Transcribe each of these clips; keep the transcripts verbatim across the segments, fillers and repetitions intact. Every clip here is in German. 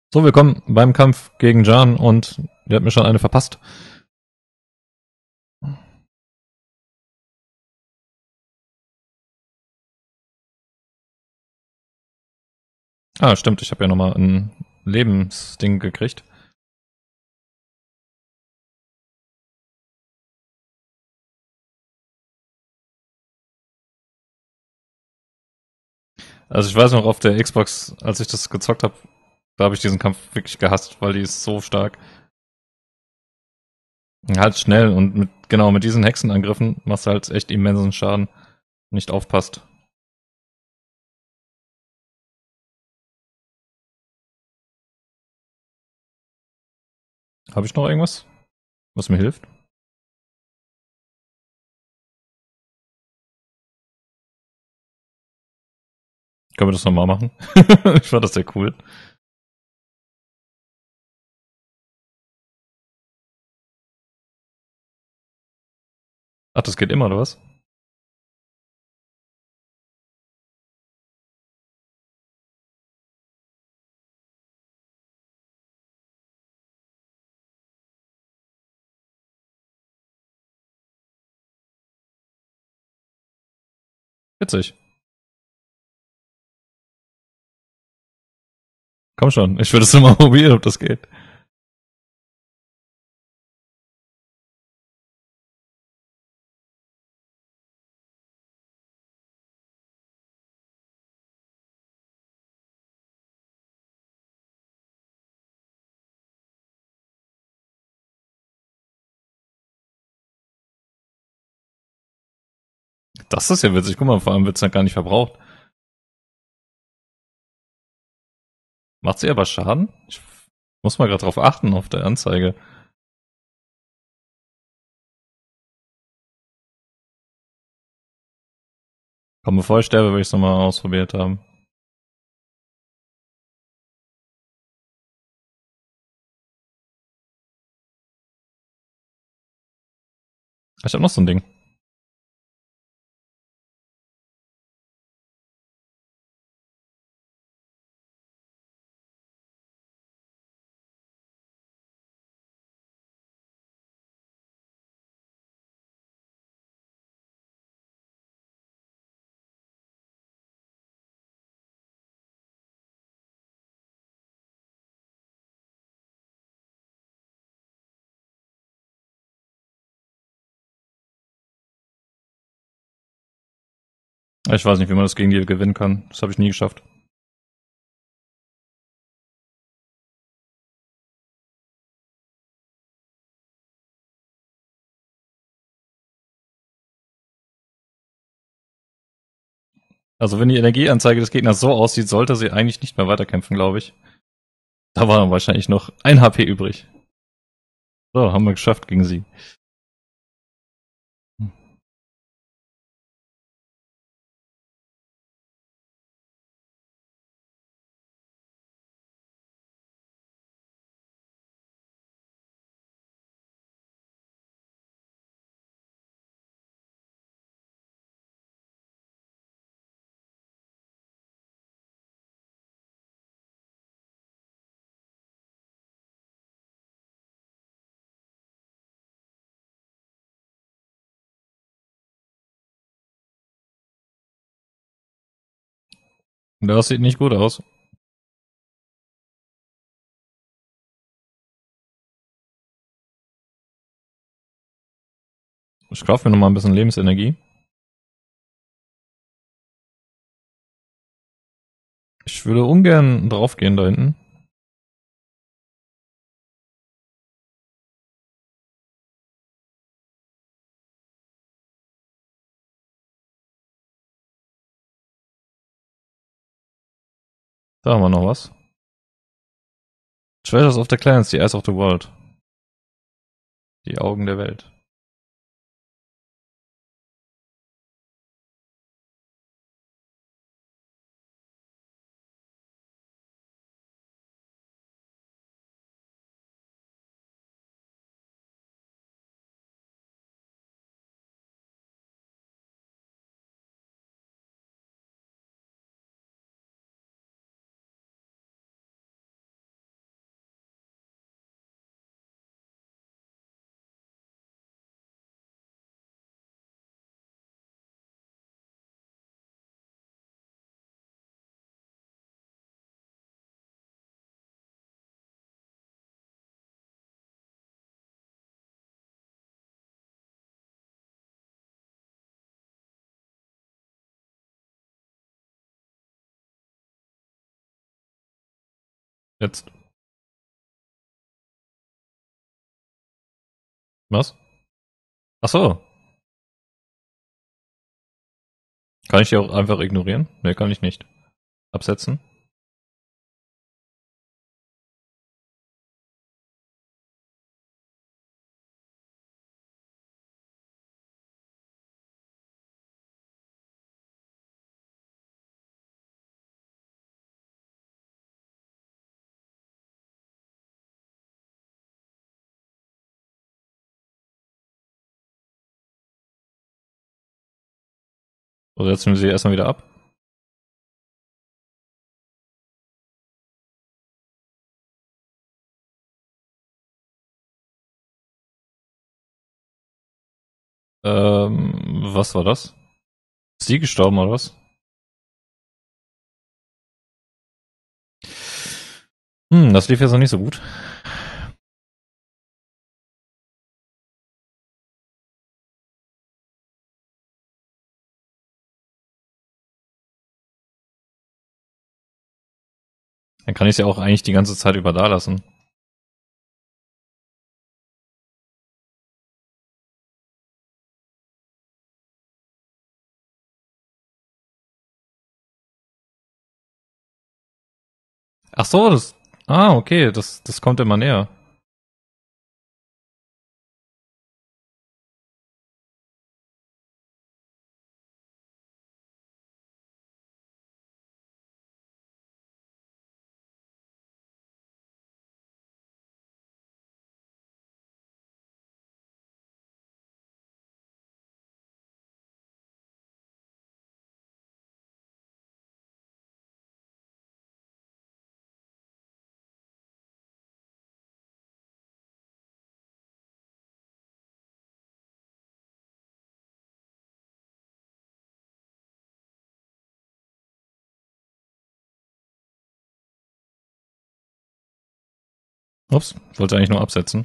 So, willkommen beim Kampf gegen Jan und der hat mir schon eine verpasst. Ah, stimmt, ich habe ja nochmal ein Lebensding gekriegt. Also ich weiß noch, auf der Xbox, als ich das gezockt habe, da habe ich diesen Kampf wirklich gehasst, weil die ist so stark. Halt schnell und mit, genau, mit diesen Hexenangriffen machst du halt echt immensen Schaden. Nicht aufpasst. Habe ich noch irgendwas, was mir hilft? Können wir das nochmal machen? Ich fand das sehr cool. Ach, das geht immer, oder was? Witzig. Komm schon, ich würde es nur mal probieren, ob das geht. Das ist ja witzig. Guck mal, vor allem wird's ja gar nicht verbraucht. Macht sie aber Schaden? Ich muss mal gerade drauf achten, auf der Anzeige. Komm, bevor ich sterbe, will ich es nochmal ausprobiert haben. Ich hab noch so ein Ding. Ich weiß nicht, wie man das gegen die gewinnen kann. Das habe ich nie geschafft. Also wenn die Energieanzeige des Gegners so aussieht, sollte sie eigentlich nicht mehr weiterkämpfen, glaube ich. Da war dann wahrscheinlich noch ein H P übrig. So, haben wir geschafft gegen sie. Das sieht nicht gut aus. Ich kaufe mir nochmal ein bisschen Lebensenergie. Ich würde ungern draufgehen da hinten. Da haben wir noch was. Treasures of the Clans, the Eyes of the World. Die Augen der Welt. Jetzt. Was? Ach so. Kann ich die auch einfach ignorieren? Ne, kann ich nicht. Absetzen. Oder setzen wir sie erstmal wieder ab? Ähm, was war das? Ist die gestorben oder was? Hm, das lief jetzt noch nicht so gut. Dann kann ich sie auch eigentlich die ganze Zeit über da lassen. Ach so, das. Ah, okay, das, das kommt immer näher. Ups, wollte eigentlich nur absetzen.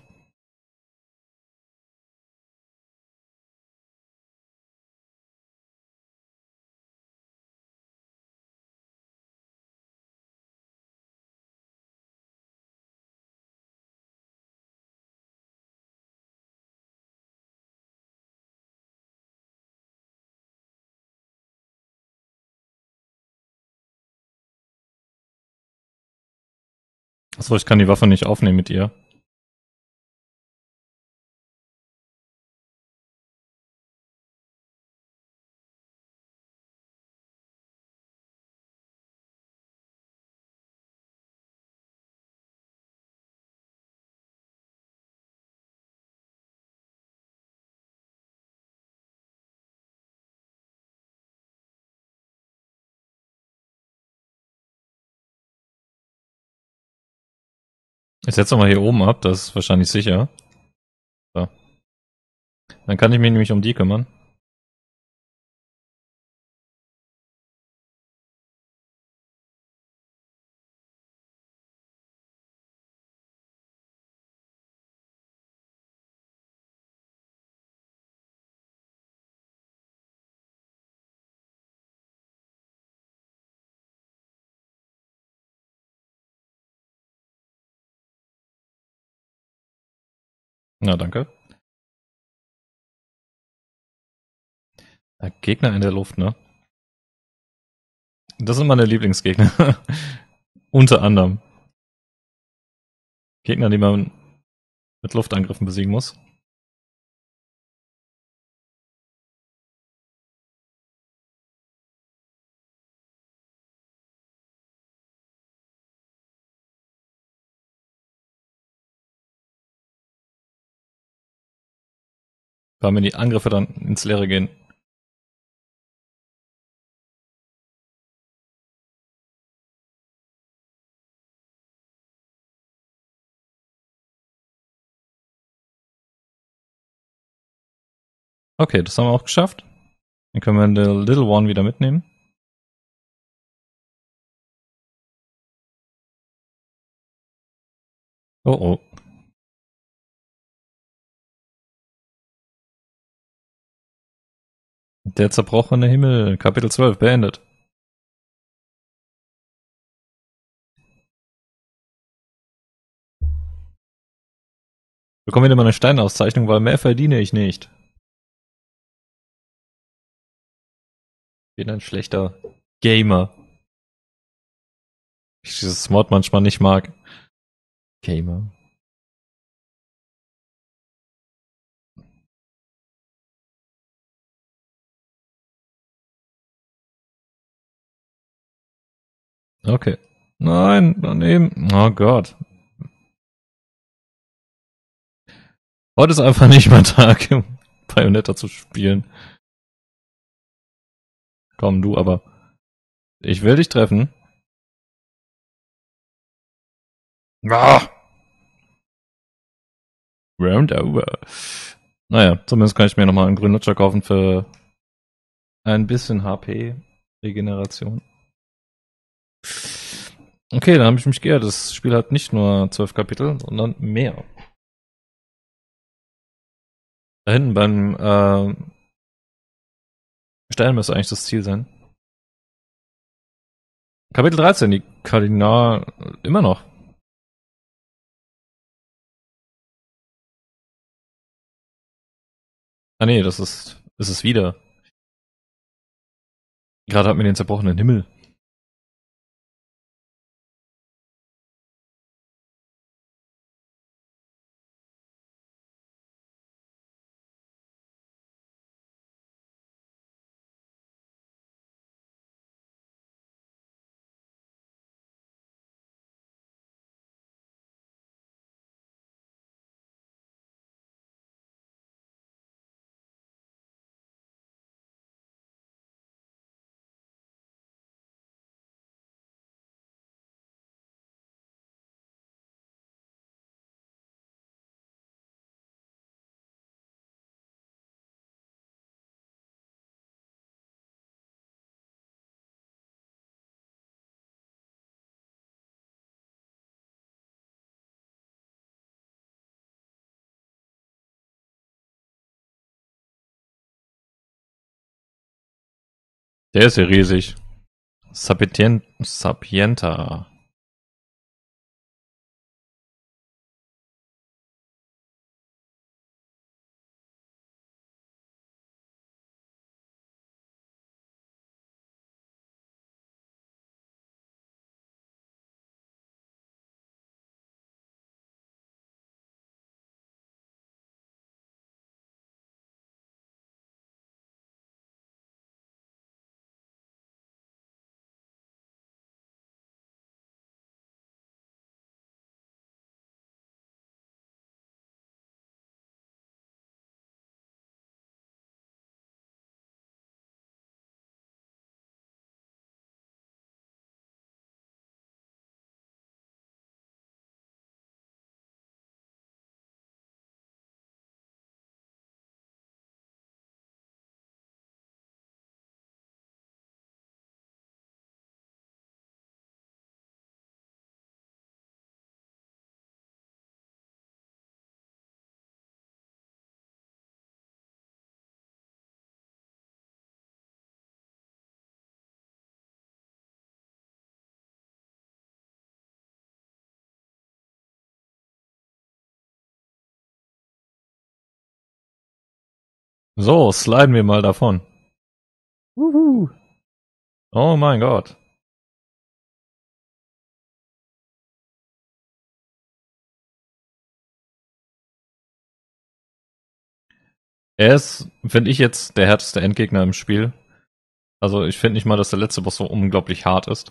Achso, ich kann die Waffe nicht aufnehmen mit ihr. Ich setze mal hier oben ab, das ist wahrscheinlich sicher. So. Dann kann ich mich nämlich um die kümmern. Na, danke. Ja, Gegner in der Luft, ne? Das sind meine Lieblingsgegner. Unter anderem. Gegner, die man mit Luftangriffen besiegen muss. Weil mir die Angriffe dann ins Leere gehen. Okay, das haben wir auch geschafft. Dann können wir den Little One wieder mitnehmen. Oh oh. Der zerbrochene Himmel, Kapitel zwölf, beendet. Bekomme wieder mal eine Steinauszeichnung, weil mehr verdiene ich nicht. Bin ein schlechter Gamer. Ich dieses Mod manchmal nicht mag. Gamer. Okay. Nein, daneben. Oh Gott. Heute ist einfach nicht mein Tag, um Bayonetta zu spielen. Komm, du aber. Ich will dich treffen. Ah! Round over. Naja, zumindest kann ich mir nochmal einen grünen Lutscher kaufen für ein bisschen H P-Regeneration. Okay, dann habe ich mich geirrt. Das Spiel hat nicht nur zwölf Kapitel, sondern mehr. Da hinten beim äh, Stellen müsste eigentlich das Ziel sein. Kapitel dreizehn, die Kardinal immer noch. Ah nee, das ist, ist es wieder. Gerade hat mir den zerbrochenen Himmel. Der ist ja riesig. Sapien Sapienta. So, sliden wir mal davon. Wuhu. Oh mein Gott. Er ist, finde ich jetzt, der härteste Endgegner im Spiel. Also ich finde nicht mal, dass der letzte Boss so unglaublich hart ist.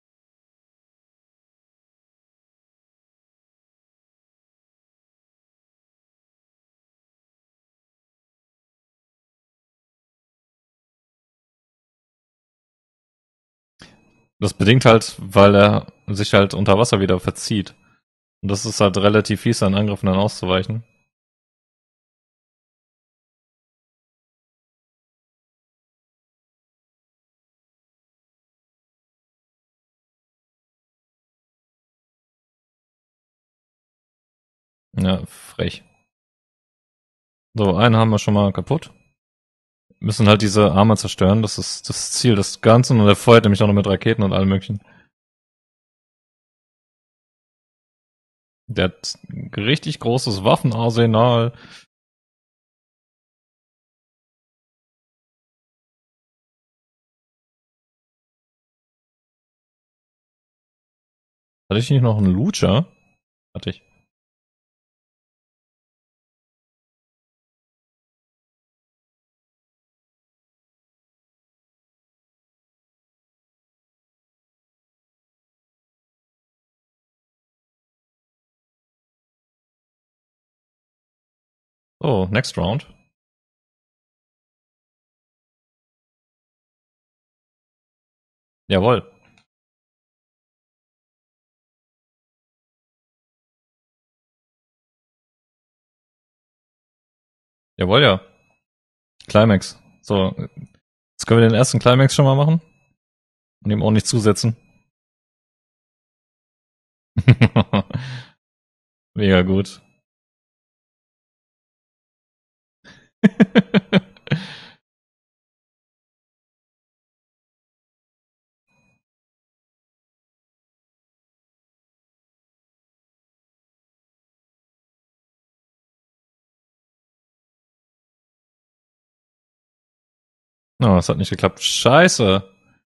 Das bedingt halt, weil er sich halt unter Wasser wieder verzieht. Und das ist halt relativ fies, an Angriffen dann auszuweichen. Ja, frech. So, einen haben wir schon mal kaputt. Müssen halt diese Arme zerstören, das ist das Ziel des Ganzen. Und er feuert nämlich auch noch mit Raketen und allem möglichen. Der hat ein richtig großes Waffenarsenal. Hatte ich nicht noch einen Lucha? Hatte ich. Oh, next round. Jawohl. Jawohl, ja. Climax. So, jetzt können wir den ersten Climax schon mal machen. Und ihm auch nicht zusetzen. Mega gut. Oh, das hat nicht geklappt. Scheiße.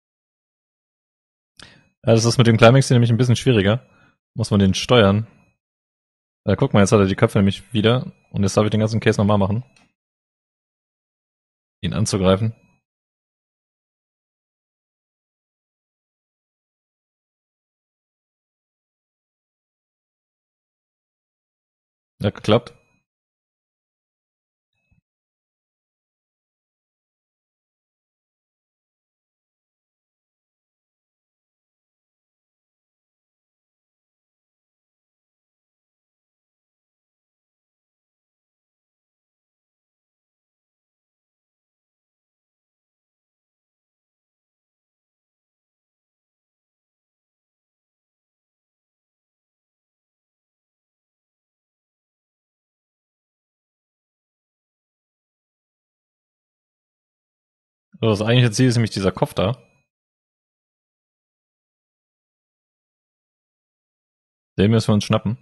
Ja, das ist mit dem Climax hier nämlich ein bisschen schwieriger. Muss man den steuern. Ja, guck mal, jetzt hat er die Köpfe nämlich wieder. Und jetzt darf ich den ganzen Case nochmal machen. Ihn anzugreifen. Hat geklappt. So, das eigentliche Ziel ist nämlich dieser Kopf da. Den müssen wir uns schnappen.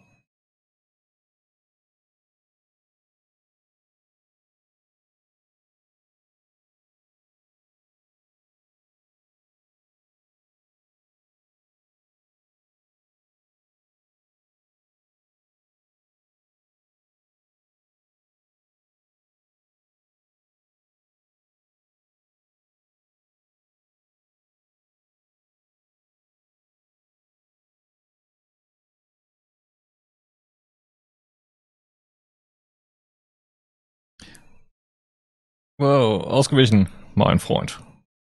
Wow, ausgewichen, mein Freund.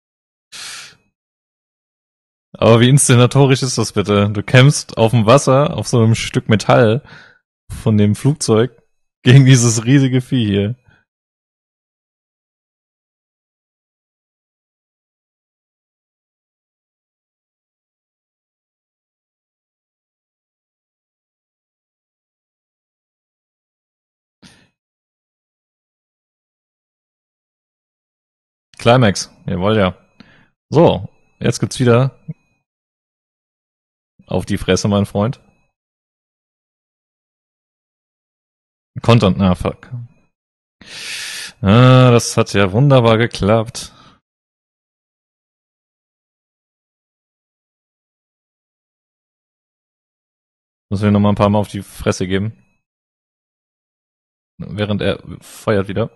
Aber wie inszenatorisch ist das bitte? Du kämpfst auf dem Wasser, auf so einem Stück Metall von dem Flugzeug gegen dieses riesige Vieh hier. Climax, jawohl, ja. So, jetzt gibt's wieder auf die Fresse, mein Freund. Content, na fuck. Ah, das hat ja wunderbar geklappt. Müssen wir noch mal ein paar Mal auf die Fresse geben. Während er feuert wieder.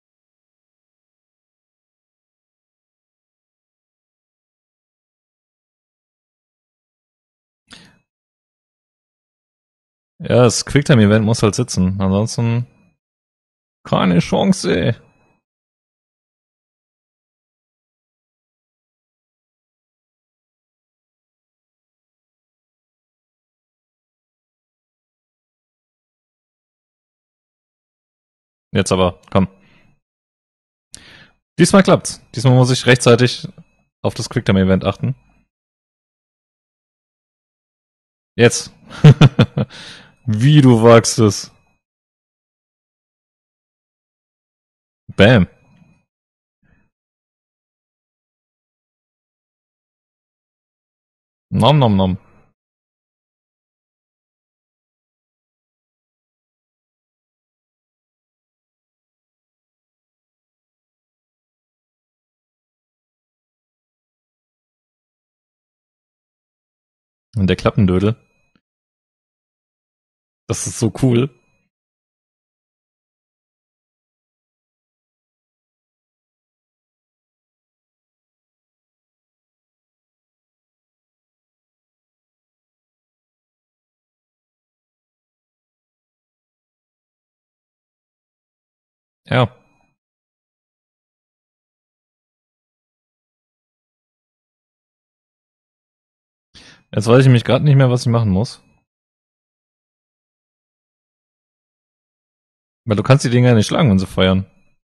Ja, das Quicktime-Event muss halt sitzen. Ansonsten keine Chance. Jetzt aber, komm. Diesmal klappt's. Diesmal muss ich rechtzeitig auf das Quicktime-Event achten. Jetzt. Wie du wagst es. Bam. Nom nom nom. Und der Klappendödel. Das ist so cool. Ja. Jetzt weiß ich mich gerade nicht mehr, was ich machen muss. Weil du kannst die Dinger nicht schlagen, wenn sie feuern.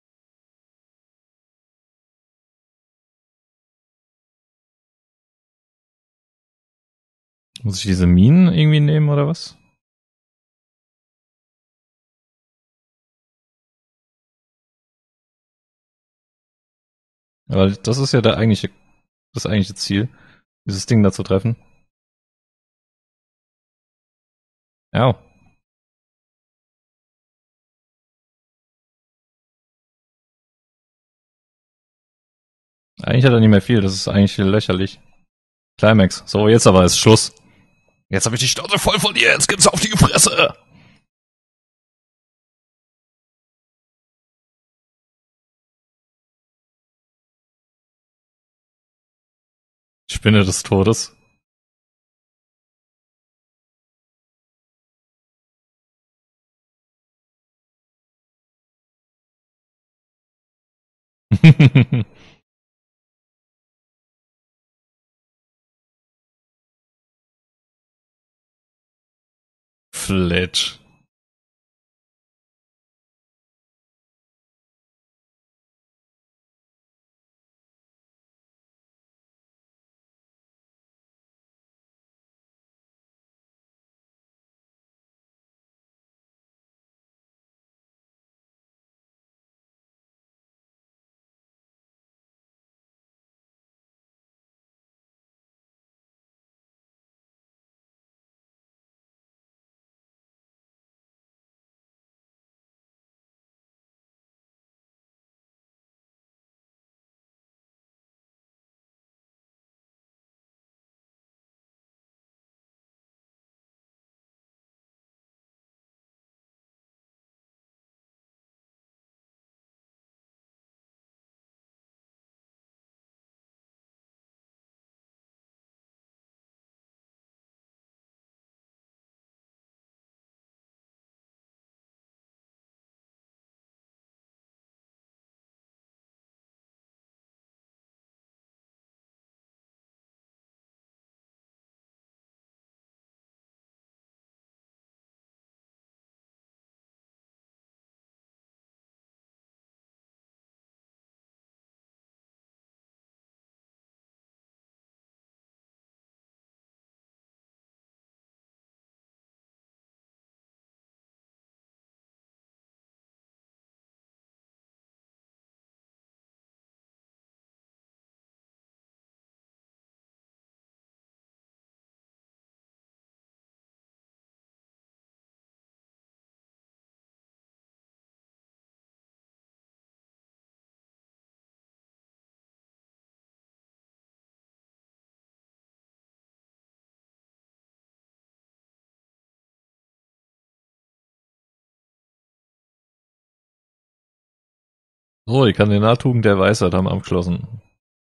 Muss ich diese Minen irgendwie nehmen oder was? Weil das ist ja der eigentliche, das eigentliche Ziel, dieses Ding da zu treffen. Ja. Eigentlich hat er nicht mehr viel, das ist eigentlich lächerlich. Climax. So, jetzt aber ist Schluss. Jetzt habe ich die Schnauze voll von dir, jetzt gibt's auf die Fresse. Spinne des Todes. Fletch. So, die Kardinaltugend der Weisheit haben abgeschlossen.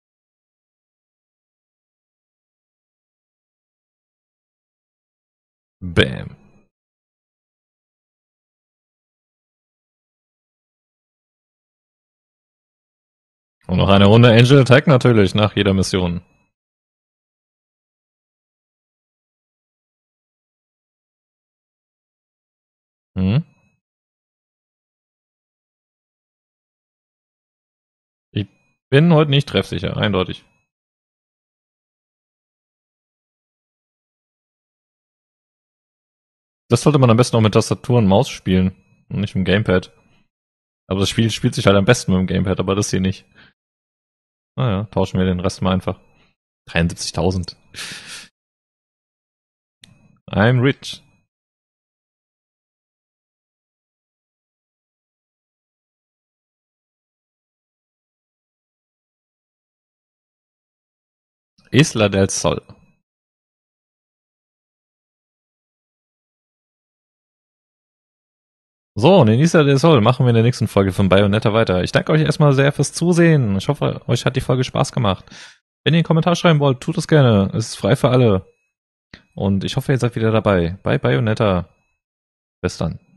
Bam. Und noch eine Runde Angel Attack natürlich nach jeder Mission. Hm? Ich bin heute nicht treffsicher, eindeutig. Das sollte man am besten auch mit Tastatur und Maus spielen und nicht mit dem Gamepad. Aber das Spiel spielt sich halt am besten mit dem Gamepad, aber das hier nicht. Naja, tauschen wir den Rest mal einfach. dreiundsiebzigtausend. I'm rich. Isla del Sol. So, und Inisa del Sol machen wir in der nächsten Folge von Bayonetta weiter. Ich danke euch erstmal sehr fürs Zusehen. Ich hoffe, euch hat die Folge Spaß gemacht. Wenn ihr einen Kommentar schreiben wollt, tut es gerne. Es ist frei für alle. Und ich hoffe, ihr seid wieder dabei bei Bayonetta. Bis dann.